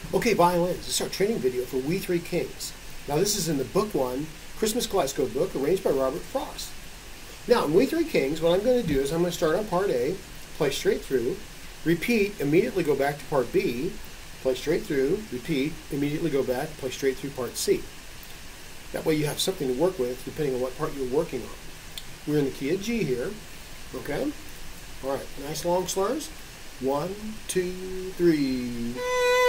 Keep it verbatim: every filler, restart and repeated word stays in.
Okay, violins. This is our training video for We Three Kings. Now this is in the book one, Christmas Kaleidoscope book, arranged by Robert Frost. Now in We Three Kings, what I'm going to do is I'm going to start on part A, play straight through, repeat, immediately go back to part B, play straight through, repeat, immediately go back, play straight through part C. That way you have something to work with depending on what part you're working on. We're in the key of G here, okay? All right, nice long slurs. One, two, three.